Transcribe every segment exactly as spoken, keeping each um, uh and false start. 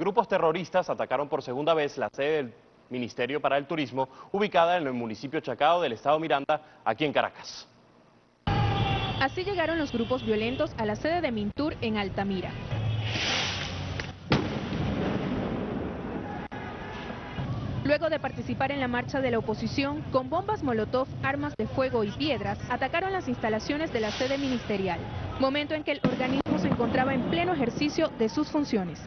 grupos terroristas atacaron por segunda vez la sede del Ministerio para el Turismo, ubicada en el municipio Chacao del estado Miranda, aquí en Caracas. Así llegaron los grupos violentos a la sede de Mintur en Altamira. Luego de participar en la marcha de la oposición, con bombas molotov, armas de fuego y piedras, atacaron las instalaciones de la sede ministerial, momento en que el organismo se encontraba en pleno ejercicio de sus funciones.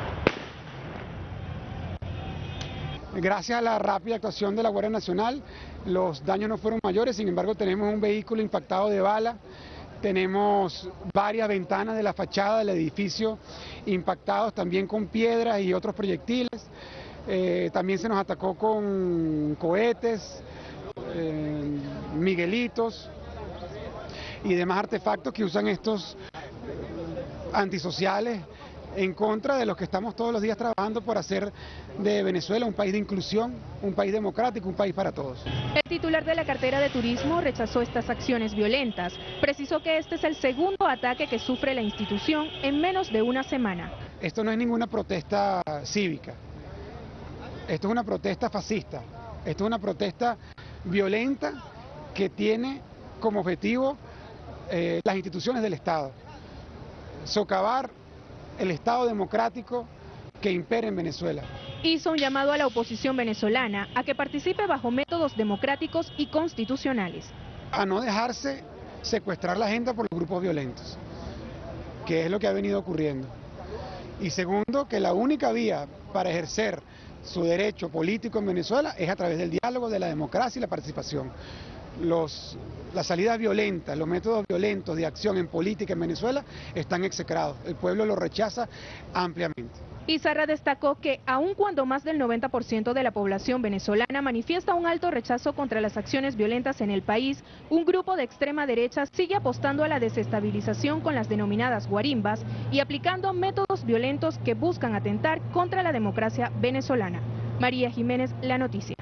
Gracias a la rápida actuación de la Guardia Nacional, los daños no fueron mayores, sin embargo tenemos un vehículo impactado de bala, tenemos varias ventanas de la fachada del edificio impactados también con piedras y otros proyectiles. Eh, también se nos atacó con cohetes, eh, miguelitos y demás artefactos que usan estos antisociales en contra de los que estamos todos los días trabajando por hacer de Venezuela un país de inclusión, un país democrático, un país para todos. El titular de la cartera de Turismo rechazó estas acciones violentas. Precisó que este es el segundo ataque que sufre la institución en menos de una semana. Esto no es ninguna protesta cívica. Esto es una protesta fascista, esto es una protesta violenta que tiene como objetivo eh, las instituciones del Estado, socavar el Estado democrático que impera en Venezuela. Hizo un llamado a la oposición venezolana a que participe bajo métodos democráticos y constitucionales. A no dejarse secuestrar la agenda por los grupos violentos, que es lo que ha venido ocurriendo. Y segundo, que la única vía para ejercer su derecho político en Venezuela es a través del diálogo, de la democracia y la participación. Los, las salidas violentas, los métodos violentos de acción en política en Venezuela están execrados. El pueblo lo rechaza ampliamente. Izarra destacó que, aun cuando más del noventa por ciento de la población venezolana manifiesta un alto rechazo contra las acciones violentas en el país, un grupo de extrema derecha sigue apostando a la desestabilización con las denominadas guarimbas y aplicando métodos violentos que buscan atentar contra la democracia venezolana. María Jiménez, La Noticia.